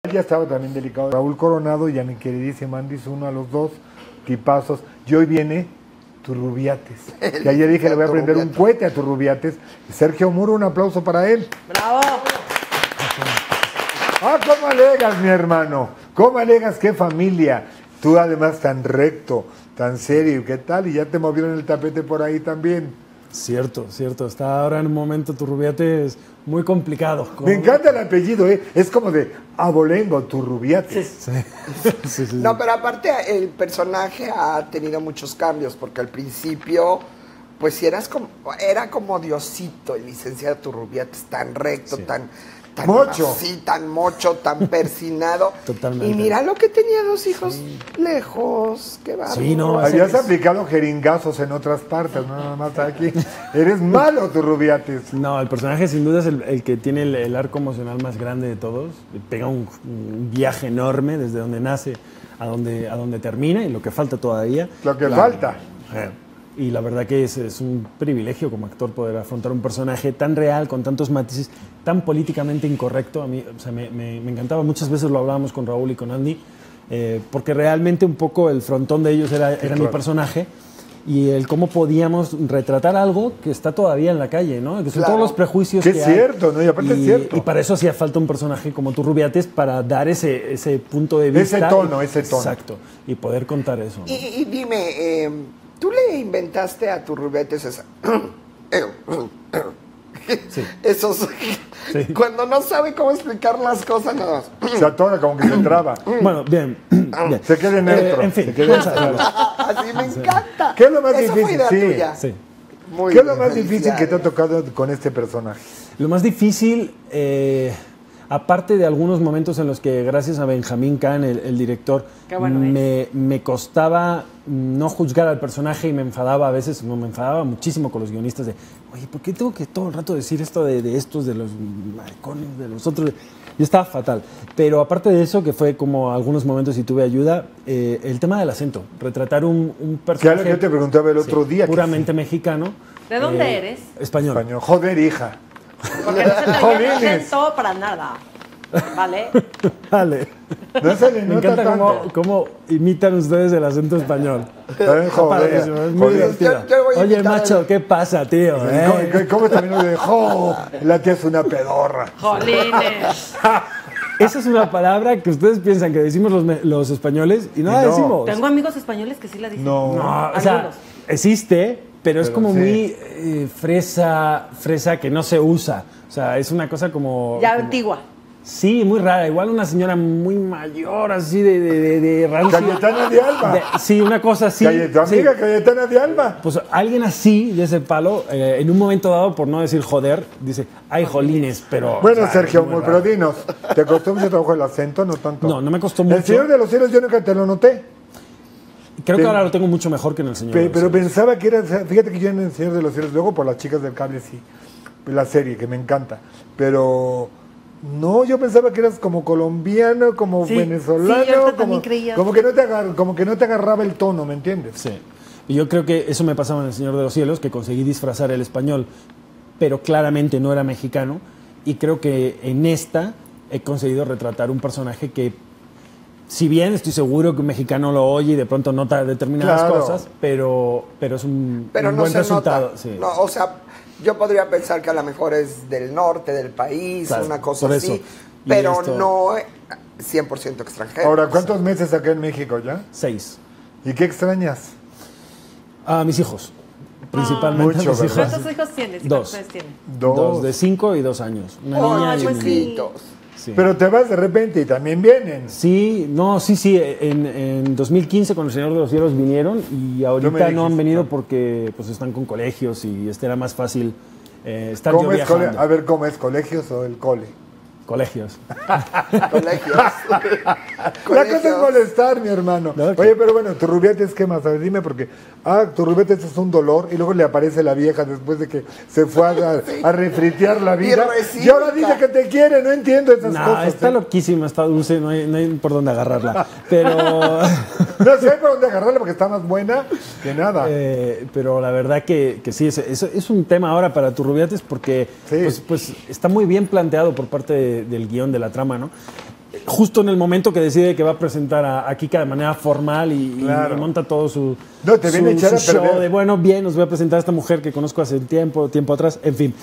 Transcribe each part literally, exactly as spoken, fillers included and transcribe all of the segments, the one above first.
Ya estaba también delicado. Raúl Coronado y a mi queridísima Andy Zuno, a los dos tipazos. Y hoy viene Turrubiates. Y ayer dije, le voy a prender un cohete a Turrubiates. Sergio Muro, un aplauso para él. ¡Bravo! Ah, ¿cómo alegas, mi hermano? ¿Cómo alegas? ¡Qué familia! Tú además tan recto, tan serio, ¿qué tal? Y ya te movieron el tapete por ahí también. Cierto, cierto. Está ahora en un momento Turrubiates muy complicado. Me encanta el apellido, ¿eh? Es como de abolengo, Turrubiates. Sí. Sí, sí, sí. No, pero aparte el personaje ha tenido muchos cambios, porque al principio, pues si eras como, era como Diosito, el licenciado Turrubiates, tan recto, sí. tan... Tan mocho. Así, tan mocho, tan persinado. Totalmente. Y mira lo que tenía dos hijos sí. lejos. Qué bárbaro. Sí, no, habías es... aplicado jeringazos en otras partes, no nada más aquí. Eres malo, Turrubiates. No, el personaje sin duda es el, el que tiene el, el arco emocional más grande de todos. Pega un, un viaje enorme desde donde nace a donde, a donde termina y lo que falta todavía. Lo que la, falta. Eh, Y la verdad que es, es un privilegio como actor poder afrontar un personaje tan real, con tantos matices, tan políticamente incorrecto. A mí, o sea, me, me, me encantaba, muchas veces lo hablábamos con Raúl y con Andy, eh, porque realmente un poco el frontón de ellos era, era sí, claro. mi personaje, y el cómo podíamos retratar algo que está todavía en la calle, ¿no? Que son claro. todos los prejuicios que, que es hay. cierto, ¿no? Y aparte y, es cierto. Y para eso hacía falta un personaje como Turrubiates para dar ese, ese punto de vista. Ese tono, y, ese tono. Exacto, y poder contar eso, ¿no? Y, y dime... Eh, ¿tú le inventaste a Turrubiates esa? Sí. Esos... Sí. Cuando no sabe cómo explicar las cosas, nada más. Se atora como que se traba. Bueno, bien. bien. Se queda neutro. Eh, en fin. Se queda neutro. Así me encanta. ¿Qué es lo más Eso difícil? Fue Sí. tuya. Sí. Muy ¿Qué es lo más difícil que te ha tocado con este personaje? Lo más difícil... Eh... Aparte de algunos momentos en los que, gracias a Benjamín Kahn, el, el director, bueno me, me costaba no juzgar al personaje y me enfadaba a veces, no, me enfadaba muchísimo con los guionistas de, oye, ¿por qué tengo que todo el rato decir esto de, de estos, de los maricones, de los otros? Yo estaba fatal. Pero aparte de eso, que fue como algunos momentos y tuve ayuda, eh, el tema del acento, retratar un, un personaje... Claro, yo te preguntaba el otro sí, día. Puramente sí. mexicano. ¿De dónde eh, eres? Español. Español. Joder, hija. Porque no se te oye el acento para nada, ¿vale? Vale. No se le nota Me encanta tanto. cómo, cómo imitan ustedes el acento español. Eh, joder, es muy joder. divertido. Yo- yo voy a Oye, imitar macho, el- ¿qué pasa, tío? eh? ¿Cómo, cómo también lo de jo? La tía es una pedorra. ¡Jolines! Esa es una palabra que ustedes piensan que decimos los, me- los españoles y no la Y no. decimos. Tengo amigos españoles que sí la dicen. No. No, o sea, Algunos. existe, pero es Pero como sí. muy eh, fresa, fresa que no se usa. O sea, es una cosa como... Ya como- antigua. Sí, muy rara. Igual una señora muy mayor, así de, de, de, de rancia. Cayetana de Alba. De- sí, una cosa así. Calle- tu amiga sí. Cayetana de Alba. Pues alguien así, de ese palo, eh, en un momento dado, por no decir joder, dice, ay, jolines, pero... Bueno, o sea, Sergio, es muy pero raro. dinos, ¿te costó mucho trabajo el acento? No tanto. No, no me costó mucho. El Señor de los Cielos yo nunca te lo noté. Creo que Pe- ahora lo tengo mucho mejor que en El Señor. Pe- de los pero Cielos. pensaba que era, fíjate que yo en El Señor de los Cielos, luego por las chicas del cable sí, la serie que me encanta, pero no, yo pensaba que eras como colombiano, como Sí, venezolano, sí, yo ahorita como, también creía. como que no te agar, como que no te agarraba el tono, ¿me entiendes? Sí. Y yo creo que eso me pasaba en El Señor de los Cielos, que conseguí disfrazar el español, pero claramente no era mexicano. Y creo que en esta he conseguido retratar un personaje que, si bien estoy seguro que un mexicano lo oye y de pronto nota determinadas Claro. cosas, pero, pero es un, Pero un no buen se resultado. nota. Sí. No, o sea, yo podría pensar que a lo mejor es del norte del país, Claro, una cosa por así, eso. Y pero esto- no cien por ciento extranjero. Ahora, ¿cuántos meses acá en México ya? Seis. ¿Y qué extrañas? A mis hijos. Principalmente Mucho, a mis ¿verdad? hijos. ¿Cuántos hijos tienes? ¿Y Dos. cuántos años tienen? Dos. Dos de cinco y dos años. Una Oh, niña y un niño. chiquitos. Sí. Pero te vas de repente y también vienen. Sí, no, sí, sí. En, en dos mil quince con El Señor de los Cielos vinieron y Tú ahorita me no han dijiste, venido ¿no? porque pues están con colegios y este era más fácil eh, estar ¿Cómo yo es cole- viajando. A ver, ¿cómo es? ¿Colegios o el cole? Colegios. Colegios. La cosa es molestar, mi hermano. No, ok. Oye, pero bueno, Turrubiates, ¿qué más? A ver, dime, porque, ah, Turrubiates es un dolor y luego le aparece la vieja después de que se fue a, a refritear la vida. recíproca. Y ahora dice que te quiere, no entiendo esas No, cosas. está ¿eh? loquísima, está dulce, no hay, no hay por dónde agarrarla. Pero, No sé por dónde agarrarla porque está más buena que nada. eh, pero la verdad que, que sí, es, es, es un tema ahora para Turrubiates porque Sí. pues, pues está muy bien planteado por parte de- del guión, de la trama, ¿no? justo en el momento que decide que va a presentar a, a Kika de manera formal y, Claro. y monta todo su, No, te viene a su, echar su a perder. show de, bueno, bien, os voy a presentar a esta mujer que conozco hace tiempo, tiempo atrás, en fin.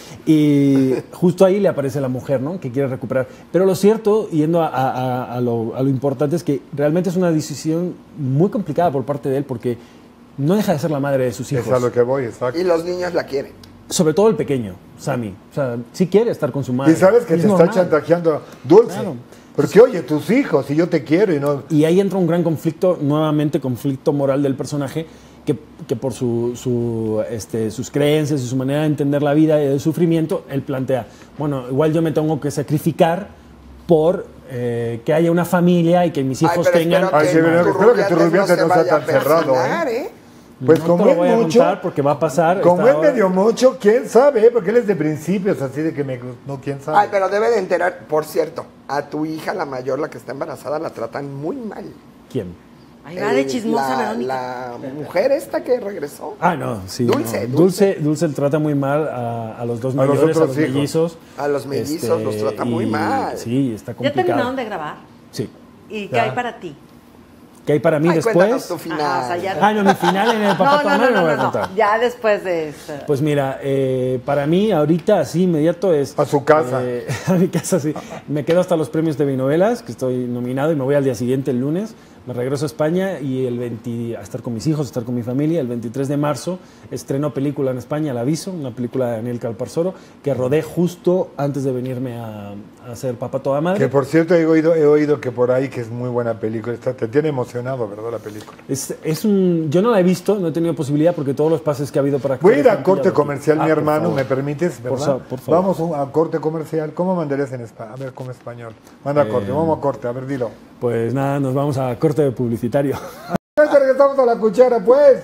Y justo ahí le aparece la mujer, ¿no? Que quiere recuperar. Pero lo cierto, yendo a, a, a, lo, a lo importante, es que realmente es una decisión muy complicada por parte de él porque no deja de ser la madre de sus hijos. Es a lo que voy, exacto. Y los niños la quieren. Sobre todo el pequeño, Sammy. O sea, sí quiere estar con su madre. Y sabes que Es te normal. está chantajeando Dulce. Claro. Porque, oye, tus hijos, y yo te quiero y no... Y ahí entra un gran conflicto, nuevamente conflicto moral del personaje, que, que por su, su, este, sus creencias y su manera de entender la vida y el sufrimiento, él plantea, bueno, igual yo me tengo que sacrificar por eh, que haya una familia y que mis hijos Ay, pero tengan... espero Ay, que sí, pero tu espero que tu Rubiates Rubiates se no sea vaya tan a cerrado, personar, ¿eh? ¿eh? Pues no como te lo es voy a mucho, contar porque va a pasar. como esta es hora. medio mucho, quién sabe, ¿eh? Porque él es de principios, así de que me... No, quién sabe. Ay, pero debe de enterar, por cierto, a tu hija, la mayor, la que está embarazada, la tratan muy mal. ¿Quién? Ay, va de Eh, chismosa, la, Verónica. la mujer esta que regresó. Ah, no, sí. Dulce, no. Dulce. Dulce, Dulce trata muy mal a, a los dos A los mayores, a otros los hijos. mellizos. A los mellizos los trata muy y- mal. Sí, está ¿Ya complicado. terminaron de grabar? Sí. ¿Y qué Ya. hay para ti? ¿Qué hay para mí Ay, cuéntanos después? tu final. Ajá, o sea, ya- Ah, no, mi final en el No, Papá no, Tomás no, me no, voy a no, contar. no. Ya después de esto. Pues mira, eh, para mí ahorita así inmediato es... A su casa. eh, a mi casa, sí. Me quedo hasta los premios de Vinovelas, que estoy nominado y me voy al día siguiente, el lunes. Me regreso a España y el veinte, a estar con mis hijos, a estar con mi familia. El veintitrés de marzo estreno película en España, El Aviso, una película de Daniel Calparsoro, que rodé justo antes de venirme a, a ser papá toda madre. Que por cierto he oído, he oído que por ahí que es muy buena película. Está, te tiene emocionado, ¿verdad, la película? Es, es un, yo no la he visto, no he tenido posibilidad porque todos los pases que ha habido para... Voy a ir a actores corte han pillado. comercial, Ah, mi por hermano, favor. ¿me permites? Por ¿verdad? sa- por favor. Vamos a, a corte comercial. ¿Cómo mandarías en español? A ver, como español. Manda a corte, Eh, vamos a corte, a ver, dilo. Pues nada, nos vamos a corte de publicitario. Ya regresamos a la cuchara, pues.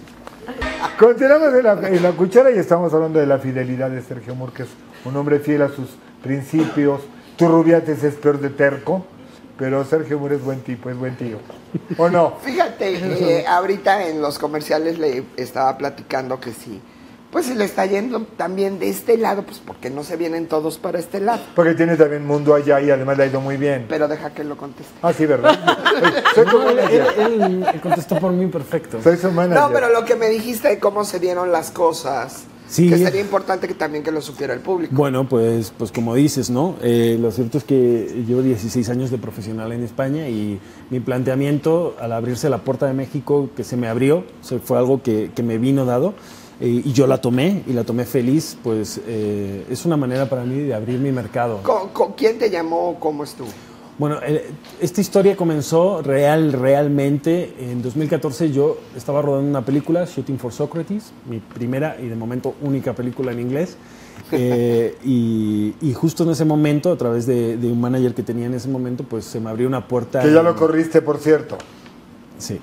Continuamos en la, en la cuchara y estamos hablando de la fidelidad de Sergio Moore, que es un hombre fiel a sus principios. Tu Rubiates es peor de terco, pero Sergio Moore es buen tipo, es buen tío. ¿O no? Fíjate, eh, ahorita en los comerciales le estaba platicando que sí. Pues si le está yendo también de este lado, pues porque no se vienen todos para este lado. Porque tiene también mundo allá y además le ha ido muy bien. Pero deja que lo conteste. Ah, sí, ¿verdad? Soy tu No, él, manager. él- él- él contestó por mí perfecto. Soy su manager. No, pero lo que me dijiste de cómo se dieron las cosas, Sí. que sería importante que también que lo supiera el público. Bueno, pues, pues como dices, ¿no? Eh, lo cierto es que llevo dieciséis años de profesional en España y mi planteamiento al abrirse la puerta de México que se me abrió, o sea, fue algo que, que me vino dado eh, y yo la tomé y la tomé feliz, pues eh, es una manera para mí de abrir mi mercado. ¿Con- con- ¿Quién te llamó? ¿Cómo estuvo? Bueno, eh, esta historia comenzó real, realmente. En dos mil catorce yo estaba rodando una película, Shooting for Socrates, mi primera y de momento única película en inglés. Eh, y, y justo en ese momento, a través de, de un manager que tenía en ese momento, pues se me abrió una puerta. Que ya en- lo corriste, por cierto. Sí.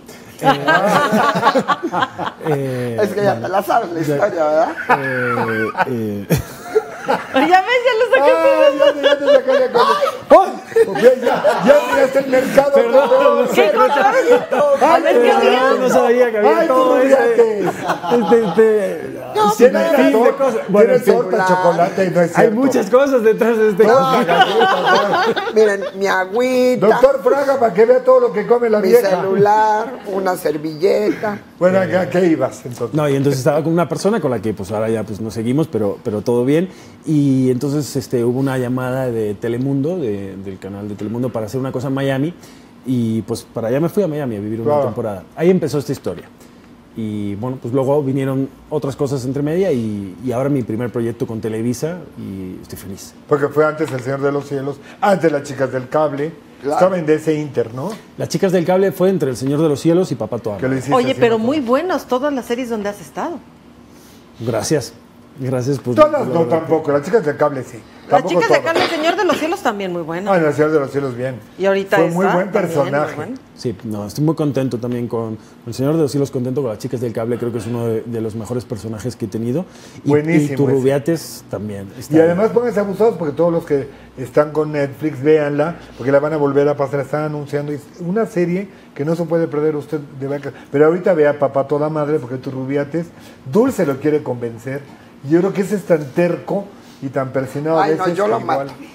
Eh, Es que ya bueno, te la sabes la ya- historia, ¿verdad? eh, eh, Ya ves, ya lo saqué. ¡Ay, ya te, ya te saqué de cosas! ¡Ay! Ya, ya, ya miraste el mercado. Perdón, campeón. ¿Qué contrario? A ver, ¿qué había? no sabía que había ¡Ay, todo tú ese. Rubiates! Este, este, No, sin Tiene fin de tor- cosas. Bueno, en tiene fin, torta, chocolate y no es hay cierto. muchas cosas detrás de este No, conflicto. Miren, mi agüita, Doctor Fraga, para que vea todo lo que come la mi vieja. celular, una servilleta. Bueno, ¿a qué ibas entonces? No, y entonces estaba con una persona con la que pues ahora ya pues nos seguimos, pero, pero todo bien. Y entonces este, hubo una llamada de Telemundo, de- del canal de Telemundo, para hacer una cosa en Miami. Y pues para allá me fui a Miami a vivir una Claro. temporada. Ahí empezó esta historia. Y bueno, pues luego vinieron otras cosas entre media y, y ahora mi primer proyecto con Televisa y estoy feliz. Porque fue antes El Señor de los Cielos, antes Las Chicas del Cable. Claro. Estaba en D C Inter, ¿no? Las Chicas del Cable fue entre El Señor de los Cielos y Papá Toa. Que lo hiciste Oye, así, pero ¿no? muy buenas todas las series donde has estado. Gracias. Gracias. Pues, Todas la no verdad. tampoco, Las Chicas del Cable sí. Las Tampoco chicas de todas. acá, El Señor de los Cielos también muy buena. Ah, en El Señor de los Cielos bien. Y ahorita Fue esta muy buen también, personaje. muy buena. Sí, no, estoy muy contento también con El Señor de los Cielos, contento con Las Chicas del Cable, creo que es uno de, de los mejores personajes que he tenido. Y, Buenísimo y tu ese. Rubiates también. está Y además bien. pónganse abusados porque todos los que están con Netflix, véanla, porque la van a volver a pasar, están anunciando. Es una serie que no se puede perder usted de vaca. Pero ahorita vea Papá Toda Madre, porque tu Rubiates, Dulce lo quiere convencer. Y yo creo que ese es tan terco y tan persinado a Ay, veces no, yo que lo igual. mato.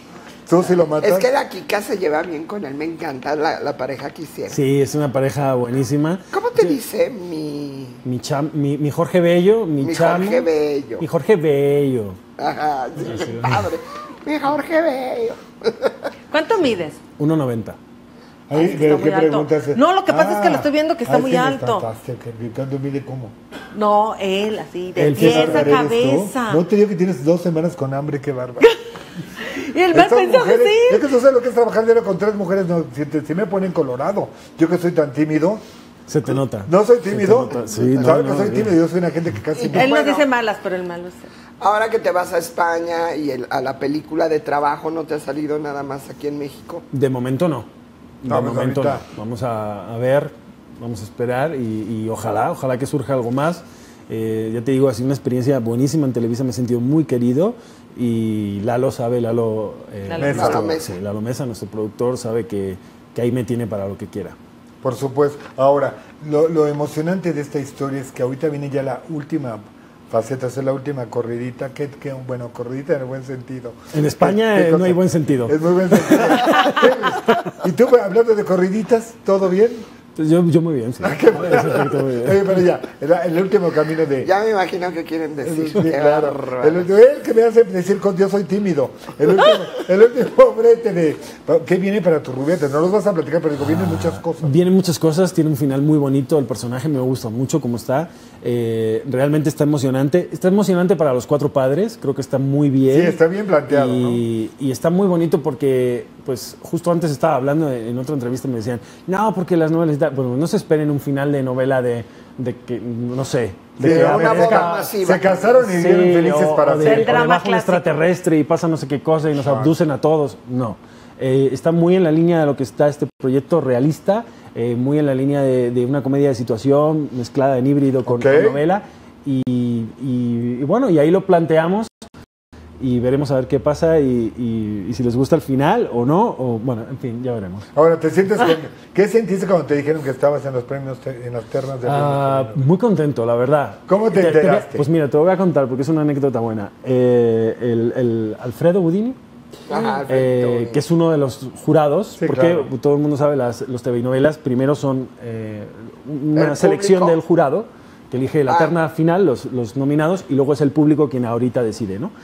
Tú sí lo matas. Es que la Kika se lleva bien con él, me encanta la, la pareja que hicieron. Sí, es una pareja buenísima. ¿Cómo te Sí. dice mi...? Mi, cham, mi, mi Jorge Bello, mi, Mi chamo. Jorge Bello. Mi Jorge Bello. Ajá, sí, qué padre. Mi Jorge Bello. ¿Cuánto mides? uno noventa. Ay, Está pero muy ¿qué alto. preguntas? No, lo que pasa es que lo estoy viendo que está ay, muy sí me alto. espantaste, que ¿cuánto mide cómo? No, él, así, de Él, pies César a ¿Eres cabeza. tú? No te digo que tienes dos semanas con hambre, qué bárbaro. Y el mal Estas pensado, mujeres, sí. es que tú sabes lo que es trabajar diario con tres mujeres, no, si, te- si me ponen colorado. Yo que soy tan tímido, Se te nota. no soy Se te tímido. nota. Sí, no, ¿Sabes no, que soy sí. tímido? Yo soy una gente que casi no. Él nos Bueno. dice malas, pero el malo es él. Ahora que te vas a España y el- a la película de trabajo, ¿no te ha salido nada más aquí en México? De momento no. De No, pues momento ahorita. no. Vamos a, a ver, vamos a esperar y, y ojalá, ojalá que surja algo más. Eh, ya te digo, ha sido una experiencia buenísima en Televisa, me he sentido muy querido y Lalo sabe, Lalo, eh, Lalo Mesa. Lalo Mesa. sí, Lalo Mesa, nuestro productor, sabe que, que ahí me tiene para lo que quiera. Por supuesto. Ahora, lo, lo emocionante de esta historia es que ahorita viene ya la última faceta, es la última corridita, que, que bueno, corridita en el buen sentido. En España ¿Qué eh, no cosa? hay buen sentido. Es muy buen sentido. ¿Y tú, hablando de corriditas, todo bien? Entonces, yo, yo muy bien, sí. Qué bueno. En ese aspecto, muy bien. Oye, pero ya, era el último camino de... Ya me imagino que quieren decir. Sí, Qué claro. bárbaro. El, último- el que me hace decir con yo soy tímido. El último, el último brete de... ¿Qué viene para tu rubiete? No los vas a platicar, pero digo, vienen muchas cosas. Vienen muchas cosas, tiene un final muy bonito, el personaje me gusta mucho cómo está, eh, realmente está emocionante, está emocionante para los cuatro padres, creo que está muy bien. Sí, está bien planteado, y, y está muy bonito porque, pues, justo antes estaba hablando en otra entrevista, me decían, no, porque las novelas, y tal". Bueno, no se esperen un final de novela de, de que, no sé, de Sí, que una aparezca- boda masiva. Se casaron y vivieron felices o- para o de, siempre. El drama o debajo un clásico. extraterrestre y pasa no sé qué cosa y nos abducen a todos. No. Eh, está muy en la línea de lo que está este proyecto realista, eh, muy en la línea de, de una comedia de situación mezclada en híbrido con, Ok. con novela. Y, y- y bueno, y ahí lo planteamos y veremos a ver qué pasa y, y- y si les gusta el final o no. O, bueno, en fin, ya veremos. Ahora, ¿te sientes con- ¿qué sentiste cuando te dijeron que estabas en los premios, te- en las ternas de Ah, premios? muy contento, la verdad. ¿Cómo te enteraste? pues mira, te lo voy a contar porque es una anécdota buena. Eh, el, el Alfredo Budini, Ajá, eh, perfecto. que es uno de los jurados, Sí, porque claro. todo el mundo sabe, las, los T V y novelas primero son eh, una ¿El selección público? del jurado, que elige la Ah. terna final, los, los nominados, y luego es el público quien ahorita decide, ¿no?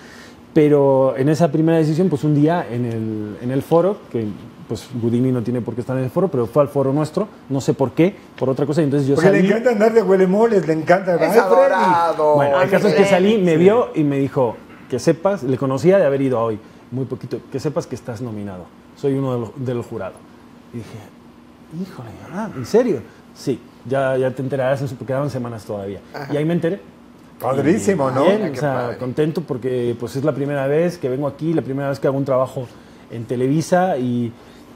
Pero en esa primera decisión, pues un día en el, en el foro, que pues Budini no tiene por qué estar en el foro, pero fue al foro nuestro, no sé por qué, por otra cosa, y entonces yo Porque salí... le encanta andar de huelemoles, le encanta. Es Ay, Freddy. adorado. Bueno, el caso es que Freddy. salí, me vio y me dijo que sepas, le conocía de haber ido a hoy, muy poquito, que sepas que estás nominado. Soy uno del, del jurado. Y dije, híjole, ah, ¿en serio? Sí, ya, ya te enterarás, en su- porque quedaban semanas todavía. Y ahí me enteré. Padrísimo, ¿no? Bien, Mira o qué sea, padre. contento porque pues es la primera vez que vengo aquí, la primera vez que hago un trabajo en Televisa y,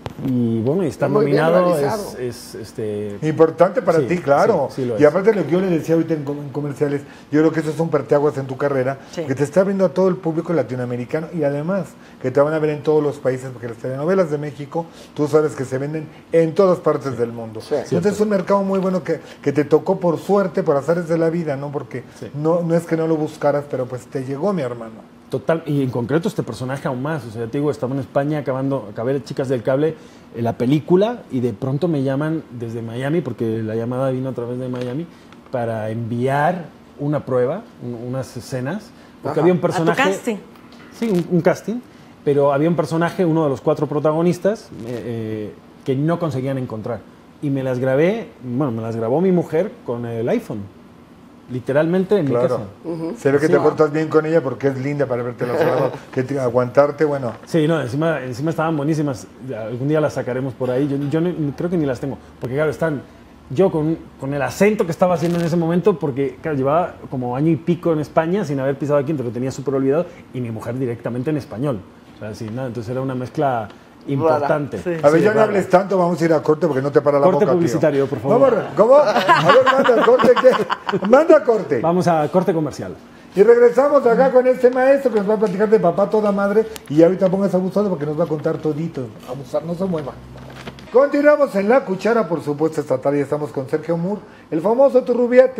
y bueno, y estar Muy bien nominado realizado. es, es, este... Importante para Sí, ti, claro. sí, sí lo y es. aparte lo que yo le decía ahorita en, com- en comerciales, yo creo que eso es un parteaguas en tu carrera, Sí. que te está abriendo a todo el público latinoamericano y además que te van a ver en todos los países, porque las telenovelas de México, tú sabes que se venden en todas partes del mundo. Sí. Entonces es un mercado muy bueno que, que te tocó por suerte, por azares de la vida, ¿no? Porque Sí. no, no es que no lo buscaras, pero pues te llegó, mi hermano. Total, y en concreto este personaje aún más. O sea, te digo, estaba en España acabando, acabé Chicas del Cable, eh, la película, y de pronto me llaman desde Miami, porque la llamada vino a través de Miami, para enviar una prueba, un- unas escenas, porque Ajá. había un A tu personaje. casting. Sí, un, un casting, pero había un personaje, uno de los cuatro protagonistas, eh, eh, que no conseguían encontrar. Y me las grabé, bueno, me las grabó mi mujer con el iPhone. Literalmente en mi Claro. casa. Se ve que Sí. te portas bien con ella porque es linda para verte los ojos, que te- aguantarte, bueno. Sí, no, encima, encima estaban buenísimas. Algún día las sacaremos por ahí. Yo, yo ni- creo que ni las tengo. Porque, claro, están. Yo con, con el acento que estaba haciendo en ese momento, porque, claro, llevaba como año y pico en España sin haber pisado aquí, entonces lo tenía súper olvidado. Y mi mujer directamente en español. O sea, sí, nada, entonces era una mezcla importante. Sí. A ver, Sí, ya no rara. hables tanto, vamos a ir a corte porque no te para la Corte boca, tío. publicitario, por favor. Vamos, ¿cómo? A ver, manda corte, ¿qué? Manda corte. Vamos a corte comercial. Y regresamos acá con este maestro que nos va a platicar de papá toda madre. Y ahorita pongas abusado porque nos va a contar todito. Abusar, no se mueva. Continuamos en La Cuchara, por supuesto, esta tarde estamos con Sergio Moore, el famoso Turrubiates.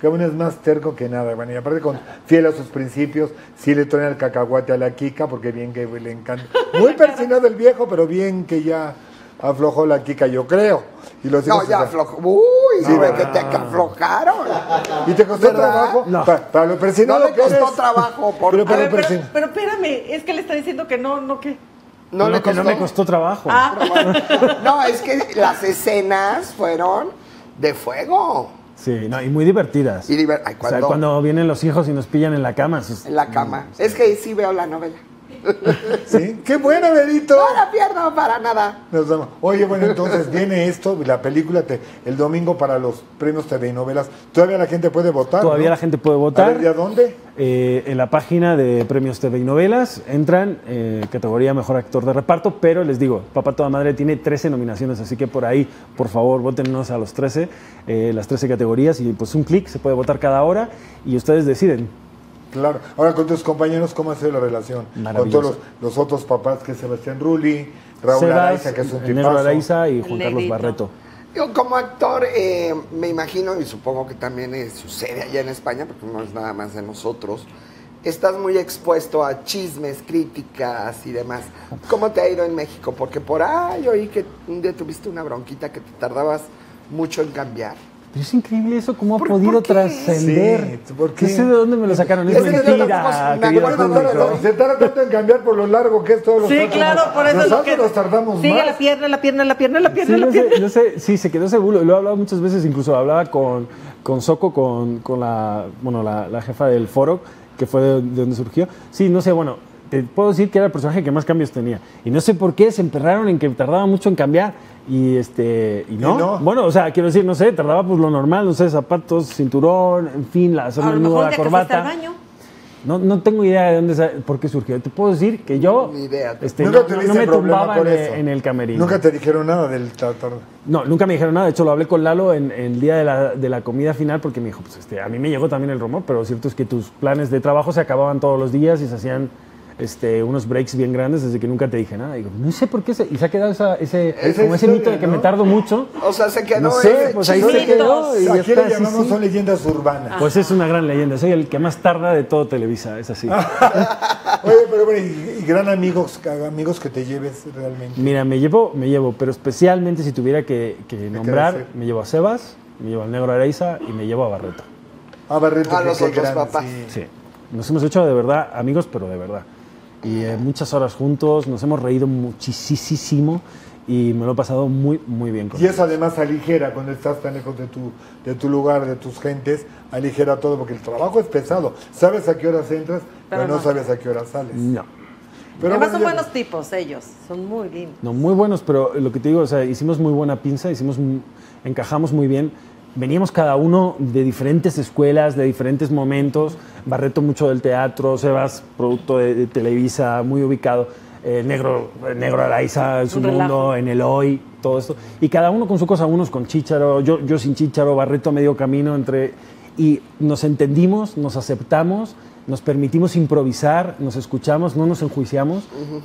que uno es más terco que nada, bueno, y aparte con fiel a sus principios, sí le traen el cacahuate a la Kika, porque bien que le encanta. Muy persinado el viejo, pero bien que ya aflojó la Kika, yo creo. Y los No, hijos ya se- aflojó. Uy, Sí, no, ¿verdad? que te aflojaron. ¿Y te costó ¿Verdad? trabajo? No. Pa- para lo No persinado le que costó eres. trabajo. Por... Pero A para ver, lo pero, persin- pero espérame, es que le está diciendo que no, no, ¿qué? No, le que costó. no me costó trabajo. Ah, No, es que las escenas fueron de fuego. Sí, no, y muy divertidas. Y diver- Ay, O sea, ¿cuándo? cuando vienen los hijos y nos pillan en la cama. eso es- En la cama. Es que sí veo la novela. ¿Sí? ¡Qué bueno, Benito! No la pierdo para nada. Nos vamos. Oye, bueno, entonces viene esto, la película te, el domingo para los premios T V y novelas. ¿Todavía la gente puede votar? Todavía ¿no? la gente puede A votar. ver, ¿y a dónde? Eh, en la página de Premios T V y Novelas entran eh, categoría Mejor Actor de Reparto, pero les digo, Papá Toda Madre tiene trece nominaciones, así que por ahí, por favor, votennos a los trece, eh, las trece categorías y pues un clic, se puede votar cada hora y ustedes deciden. Claro. Ahora, con tus compañeros, ¿cómo ha sido la relación? Con Maravilloso. todos los, los otros papás, que es Sebastián Rulli, Raúl Sebas, Araiza, que es un el Negro tipazo. Araiza y Juan El Carlos negrito. Barreto. Yo como actor eh, me imagino, y supongo que también eh, sucede allá en España, porque no es nada más de nosotros, estás muy expuesto a chismes, críticas y demás. ¿Cómo te ha ido en México? Porque por ahí oí que un día tuviste una bronquita que te tardabas mucho en cambiar. Pero es increíble eso, cómo ha ¿Por- podido por qué? trascender. Sí, ¿por qué? No sé de dónde me lo sacaron, es Es que mentira, nosotros- querido Bueno, Bueno, público. tarda- se tarda tanto en cambiar por lo largo que es todo lo sí, claro, por eso es lo Nosotros que... nos tardamos Sigue más. la pierna, la pierna, la pierna, la pierna, Sí, la no sé, pierna. no sé, sí, se quedó seguro. Lo he hablado muchas veces, incluso hablaba con, con Soco, con, con la, bueno, la, la jefa del foro, que fue de, de donde surgió. Sí, no sé, bueno, te puedo decir que era el personaje que más cambios tenía. Y no sé por qué se emperraron en que tardaba mucho en cambiar. Y este y no. Y no. Bueno, o sea, quiero decir, no sé, tardaba pues lo normal, no sé, zapatos, cinturón, en fin, la, hacerme A lo el nudo mejor de ya la que fuiste al corbata. baño. No, no tengo idea de dónde, sa- por qué surgió. Te puedo decir que yo Ni idea. este, Nunca no, no- tuviste no me problema tumbaba por en, eso. en el camerino. Nunca te dijeron nada del tratar. No, nunca me dijeron nada. De hecho, lo hablé con Lalo en, en el día de la, de la comida final porque me dijo, pues este, a mí me llegó también el rumor, pero lo cierto es que tus planes de trabajo se acababan todos los días y se hacían este, unos breaks bien grandes desde que nunca te dije nada. Y digo, no sé por qué se, y se ha quedado esa, ese, Esa como ese historia, mito de que ¿no? me tardo mucho. O sea, se quedó No sé, ese pues ahí se chisme. quedó. Y ya Aquí está, le sí, llamamos sí. son leyendas urbanas. Pues es una gran leyenda. Soy el que más tarda de todo Televisa, es así. Oye, pero bueno, y, y gran amigos, amigos que te lleves realmente. Mira, me llevo, me llevo, pero especialmente si tuviera que, que nombrar, decir. me llevo a Sebas, me llevo al Negro Araiza y me llevo a Barreto. Ah, Barreto, A que los qué otros gran, papás. sí. Sí, nos hemos hecho de verdad amigos, pero de verdad. Y eh, muchas horas juntos, nos hemos reído muchísimo y me lo he pasado muy, muy bien con Y él. eso además aligera cuando estás tan lejos de tu, de tu lugar, de tus gentes, aligera todo, porque el trabajo es pesado. Sabes a qué horas entras, pero, Pero no, no. sabes a qué horas sales. No, Pero Además bueno, son ya- buenos tipos ellos, son muy lindos. no, muy buenos, pero lo que te digo, o sea, hicimos muy buena pinza, hicimos, mu- encajamos muy bien. Veníamos cada uno de diferentes escuelas, de diferentes momentos. Barreto mucho del teatro, Sebas, producto de, de Televisa, muy ubicado. El negro, el negro Araiza en su Un mundo, relajo. en el hoy, todo esto. Y cada uno con su cosa, unos con chícharo, yo, yo sin chícharo, Barreto a medio camino entre... Y nos entendimos, nos aceptamos, nos permitimos improvisar, nos escuchamos, no nos enjuiciamos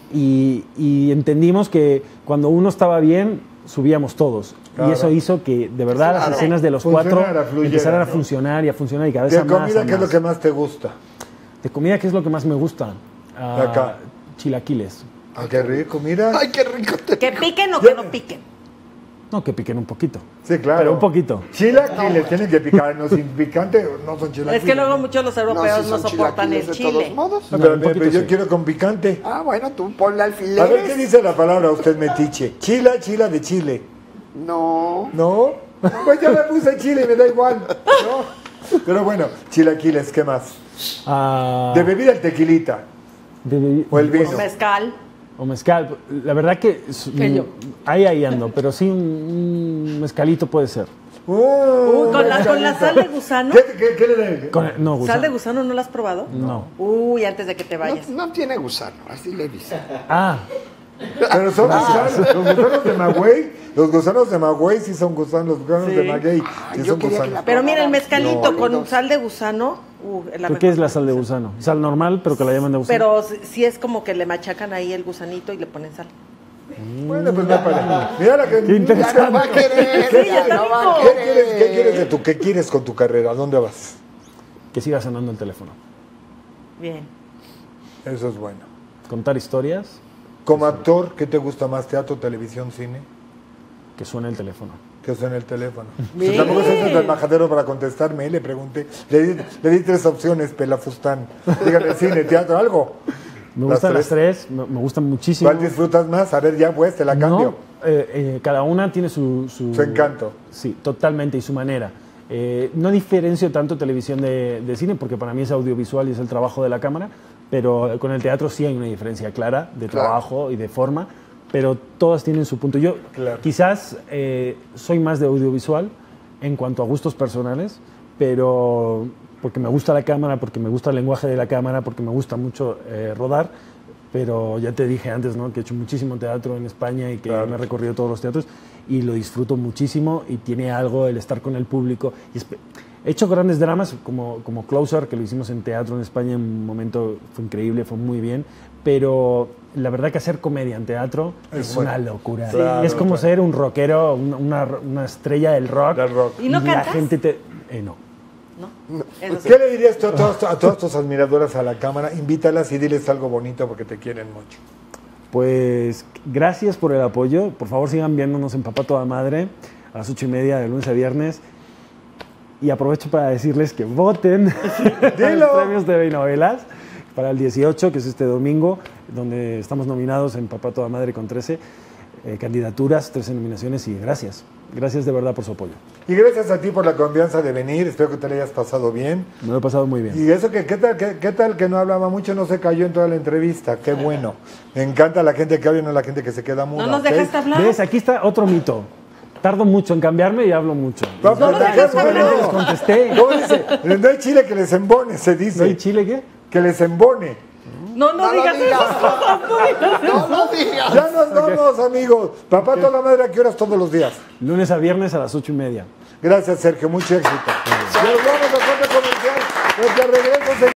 y, y entendimos que cuando uno estaba bien, subíamos todos. Claro. Y eso hizo que, de verdad, Claro. las escenas de los Funcionara, cuatro fluyera, empezaran a ¿no? funcionar y a funcionar y cada vez de a más, comida, a ¿qué es lo más. que más te gusta? De comida, ¿qué es lo que más me gusta? Ah, De acá. Chilaquiles. Ah, qué rico, mira. Ay, qué rico te... Que piquen o que no piquen. No, que piquen un poquito. Sí, claro. Pero un poquito. Chilaquiles tienen que picar, no sin picante, no son chilaquiles. Es que luego muchos los europeos sí no, son soportan el chilaquiles de todos chile. modos. No, No, pero, un pero poquito yo sí. quiero con picante. Ah, bueno, tú ponle alfileres. A ver, ¿qué dice la palabra usted, metiche? Chila, chila de chile. No. ¿No? Pues ya le puse chile y me da igual. ¿No? Pero bueno, chilaquiles, ¿qué más? Ah, De bebida el tequilita de bebi- o el vino. O mezcal. O mezcal. La verdad que... es- Que yo. Ahí, ahí ando. Pero sí, un, un mezcalito puede ser. Uh, Uy, ¿con la- con la mezcalito. sal de gusano? ¿Qué, qué, qué le da? Con- no, ¿Sal gusano. de gusano no la has probado? No. Uy, antes de que te vayas. No, no tiene gusano, así le dicen. Ah, Pero son gusanos, los gusanos de Magüey, los gusanos de Magüey sí son gusanos, los gusanos de Maguey sí yo son quería que gusanos. la- Pero mira, el mezcalito No, con no. sal de gusano. Uh, es la ¿pero qué mejor. es la sal de gusano? Sal normal, pero que la llaman de gusano. Pero si- sí es como que le machacan ahí el gusanito y le ponen sal. Bueno, pues me parece. Mira la que... Qué interesante. Ya no va a querer, Sí, ya ya no va a ¿Qué quieres, ¿Qué querer. quieres de tu, qué quieres con tu carrera? ¿A dónde vas? Que siga sonando el teléfono. Bien. Eso es bueno. Contar historias, Como actor, ¿qué te gusta más? ¿Teatro, televisión, cine? que suene el teléfono. Que suene el teléfono. Bien. Si tampoco es el majadero para contestarme, le pregunté. Le di, le di tres opciones, pelafustán. Dígame, cine, teatro, algo. Me gustan las tres, me, me gustan muchísimo. ¿Cuál disfrutas más? A ver, ya pues, te la cambio. No, eh, eh, cada una tiene su, su... Su encanto. Sí, totalmente, y su manera. Eh, no diferencio tanto televisión de, de cine, porque para mí es audiovisual y es el trabajo de la cámara, pero con el teatro sí hay una diferencia clara de Claro. trabajo y de forma, pero todas tienen su punto. Yo Claro. quizás eh, soy más de audiovisual en cuanto a gustos personales, pero porque me gusta la cámara, porque me gusta el lenguaje de la cámara, porque me gusta mucho eh, rodar, pero ya te dije antes, ¿no?, que he hecho muchísimo teatro en España y que Claro. me he recorrido todos los teatros y lo disfruto muchísimo y tiene algo el estar con el público. Y espe- he hecho grandes dramas como, como Closer, que lo hicimos en teatro en España en un momento, fue increíble, fue muy bien, pero la verdad que hacer comedia en teatro Es es, bueno. una locura. Claro, es como claro. ser un rockero, una, una, una estrella del rock. Del rock. ¿Y no la cantas? gente te... eh, no. ¿No? Eso sí. ¿Qué le dirías tú a, todos, a todas tus admiradoras a la cámara? Invítalas y diles algo bonito porque te quieren mucho. Pues gracias por el apoyo. Por favor, sigan viéndonos en Papá Toda Madre a las ocho y media de lunes a viernes. Y aprovecho para decirles que voten en los premios T V y Novelas para el dieciocho, que es este domingo, donde estamos nominados en Papá Toda Madre con trece eh, candidaturas, trece nominaciones. Y gracias. Gracias de verdad por su apoyo. Y gracias a ti por la confianza de venir. Espero que te la hayas pasado bien. Me lo he pasado muy bien. Y eso que, ¿qué tal, qué, qué tal que no hablaba mucho? No se cayó en toda la entrevista. Qué bueno. Me encanta la gente que habla y no la gente que se queda muda. ¿No nos ¿ok? dejaste hablar? ¿Ves? Aquí está otro mito. Tardo mucho en cambiarme y hablo mucho. No, No nos pero qué dejaste bueno. hablar. Les contesté. ¿Cómo dice? No hay chile que les embone, se dice. ¿No hay chile qué? Que les embone. No, no, No lo digas digas. esas cosas, no digas No lo digas. Ya nos vamos, amigos. Papá Toda la Madre, ¿a qué horas todos los días? Lunes a viernes a las ocho y media. Gracias, Sergio. Mucho éxito. Nos vamos a corte comercial. Porque al regreso se